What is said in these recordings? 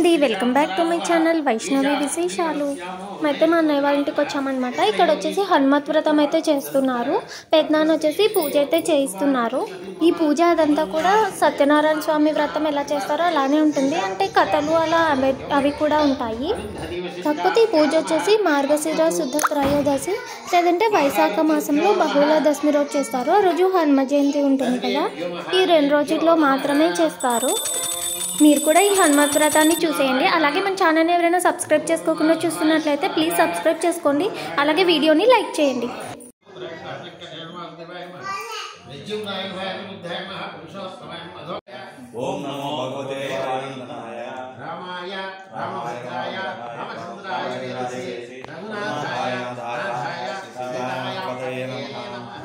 అండి, welcome back to my channel Vaishnavi విశేషాలు. అయితే మా అన్నయ్య వాళ్ళ ఇంటికి వచ్చామన్నమాట. ఇక్కడ వచ్చేసి హనుమత్ వ్రతం అయితే చేస్తున్నారు. పెద్దనాన్న వచ్చేసి పూజ అయితే చేయిస్తున్నారు. ఈ పూజ అదంతా కూడా సత్యనారాయణ స్వామి వ్రతం ఎలా చేస్తారో అలానే ఉంటుంది. అంటే కథలు అలా అవి కూడా ఉంటాయి. కాకపోతే ఈ పూజ వచ్చేసి మార్గశిర శుద్ధ త్రయోదశి లేదంటే వైశాఖ మాసంలో బహుళ దశమి రోజు చేస్తారు. ఆ రోజు హనుమ జయంతి ఉంటుంది కదా, ఈ 2 రోజుల్లో మాత్రమే చేస్తారు. మీరు కూడా ఈ హనుమత్ వ్రతాన్ని చూసేయండి. అలాగే మన ఛానల్ని ఎవరైనా సబ్స్క్రైబ్ చేసుకోకుండా చూస్తున్నట్లయితే ప్లీజ్ సబ్స్క్రైబ్ చేసుకోండి. అలాగే వీడియోని లైక్ చేయండి. ఓం నమో భగవతే రామాయ రామభద్రాయ రామచంద్రాయ రఘునాథాయ నాథాయ సీతాయ పతయే నమః.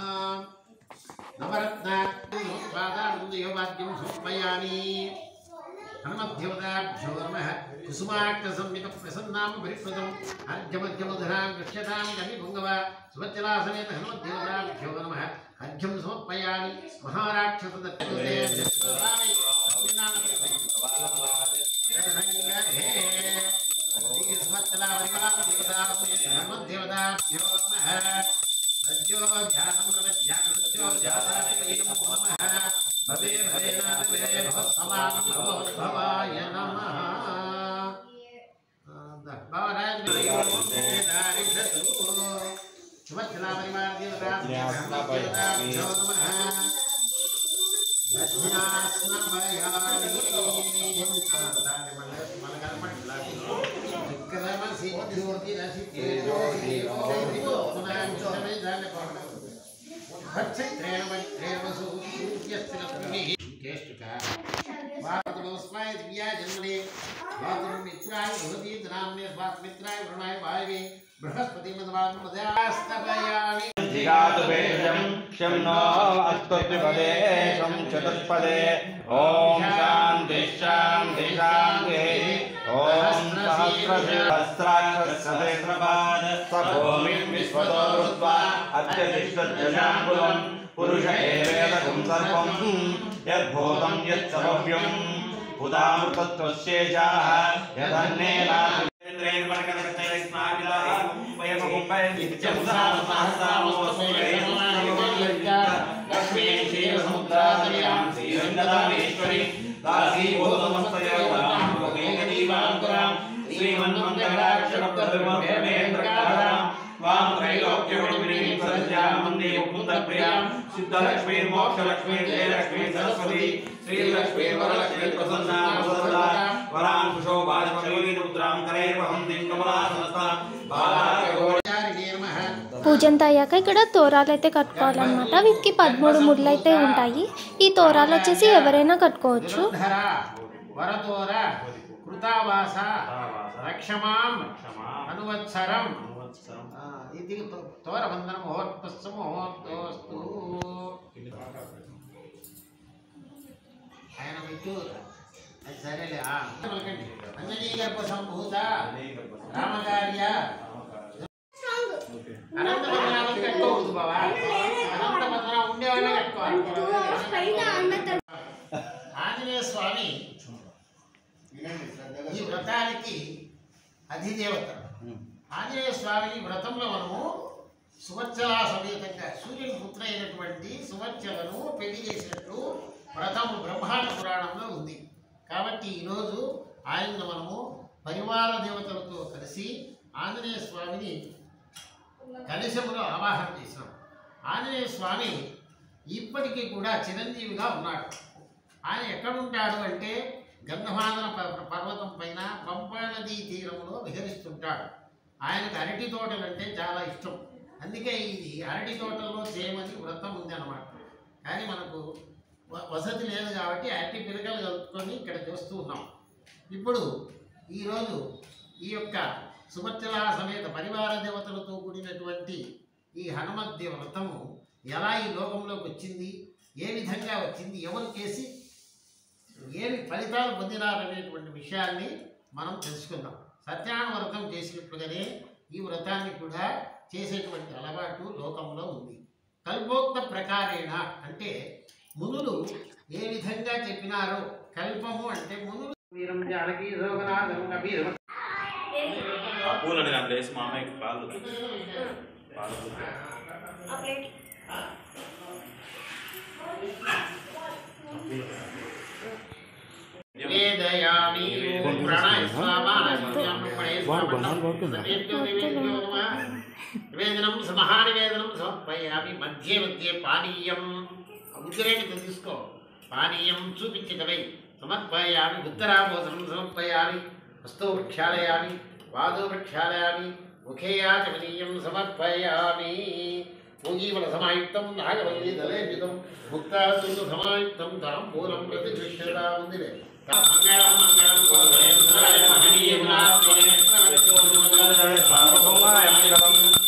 నవరత్న స్వాదానందయోవాద్యం సమర్పయామి. హనుమద్దేవతాభ్యో నమః. కుసుమాక్షసంయుత ప్రసన్నామ పరిప్రదం అర్ఘ్యమధ్యమధురాం కృష్యతాం కవి భుంగవ సువచ్చలాసమేత హనుమద్దేవతాభ్యో నమః. అర్ఘ్యం సమర్పయామి. మహారాక్షస దత్తతే హనుమద్దేవతాభ్యో నమః. సజ్జో ధ్యానం ప్రవధ్యానో నమః. భవే భవేనాథే భవత్సమానం భవాయ నమః. बृहस्पति चतुष्पदे ओम शांति शांति शांति ओम सहस्राक्षसहस्रपाद सभूमिं विश्वतो रुत्वा अत्यतिष्ठज्जनाकुलं पुरुष एवेदकं सर्वं यद्भूतं यत्सर्वव्यं उदामृतत्वस्येषाः यदन्नेनात् सिद्धलक्ष्मी मोक्षलक्ष्मी जयलक्ष्मी सरस्वती श्रीलक्ष्मी वरलक्ष्मी प्रसन्ना प्रसन्ना वरां कुशोभाजपयोगी रुद्रां करैर्वहन्तीं कमलासनस्तां పూజంతా అయ్యాక ఇక్కడ తోరాలు అయితే కట్టుకోవాలన్నమాట. వీటికి 13 ముళ్ళు అయితే ఉంటాయి. ఈ తోరాలు వచ్చేసి ఎవరైనా కట్టుకోవచ్చు. వరతోర కృతావాస రక్షమాం అనువత్సరం ఇది తోరబంధన ముహూర్తస్సు ముహూర్తోస్తు. ఆయన మీకు అది సరేలే. అంజనీ గర్భ సంభూత రామకార్య అనంతపద్మనాభం కట్టుకోవద్దు బావా. అనంతపద్మనాభం ఉండేవాళ్ళే కట్టుకోవాలి. ఆంజనేయ స్వామి ఈ వ్రతానికి అధిదేవత. ఆంజనేయ స్వామిని వ్రతంలో మనము సువచ్చల సమేతంగా సూర్యుని పుత్ర అయినటువంటి సువచ్చలను పెళ్లి చేసినట్లు వ్రతము బ్రహ్మాండ పురాణంలో ఉంది. కాబట్టి ఈరోజు ఆయన్ని మనము పరివార దేవతలతో కలిసి ఆంజనేయ స్వామిని కలశములో ఆవాహన చేసినాం. ఆంజనేయ స్వామి ఇప్పటికీ కూడా చిరంజీవిగా ఉన్నాడు. ఆయన ఎక్కడుంటాడు అంటే గంధమాదన పర్వతం పైన పంపా నదీ తీరంలో విహరిస్తుంటాడు. ఆయనకు అరటి తోటలు అంటే చాలా ఇష్టం. అందుకే ఇది అరటి తోటల్లో చేయమని వ్రతం ఉంది అన్నమాట. కానీ మనకు వసతి లేదు కాబట్టి అరటి పిలకలు కలుపుకొని ఇక్కడ చూస్తూ ఉన్నాం. ఇప్పుడు ఈరోజు ఈ యొక్క సుభచ్చల సమేత పరివార దేవతలతో కూడినటువంటి ఈ హనుమద్దేవ వ్రతము ఎలా ఈ లోకంలోకి వచ్చింది, ఏ విధంగా వచ్చింది, ఎవరు చేసి ఏమి ఫలితాలు పొందినారనేటువంటి విషయాన్ని మనం తెలుసుకుందాం. సత్యనారాయణ వ్రతం చేసినట్లుగానే ఈ వ్రతాన్ని కూడా చేసేటువంటి అలవాటు లోకంలో ఉంది. కల్పోక్త ప్రకారేణ అంటే మునులు ఏ విధంగా చెప్పినారో, కల్పము అంటే మునులు వీరం జానకీ శోభనాథం కబీరం ఆ పూలని దాంట్లో వేసి మా అమ్మాయికి పాలు వేదయామి ప్రణయ నివేదనం మహానివేదనం సమర్పయామి మధ్య మధ్య పానీయం ఉగ్రేణి తీసుకో పానీయం చూపించటమై సమర్పయామి ఉత్తరాభోజనం సమర్పయామి హస్తో ప్రక్షాళయామి పాదో ప్రక్షాళయామి ముఖేయాచమనీయం సమర్పయామి పూగీఫల సమాయుక్తం నాగవల్లి దళేయుతం ముక్తాతులు సమాయుక్తం తాంబూలం ప్రతి దృశ్యత ఉంది మంగళం మంగళం